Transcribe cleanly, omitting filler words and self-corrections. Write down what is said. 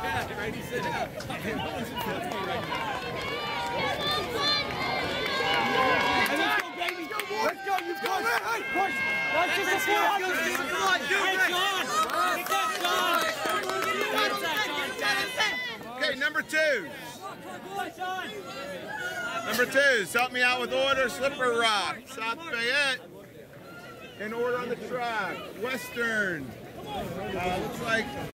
right? He said, no one's in front of me right now. Let's go, you go, man! Hey, push! Watch this before! Okay, number two. Number twos, help me out with order. Slipper Rock, South Fayette. In order on the track. Western. Looks like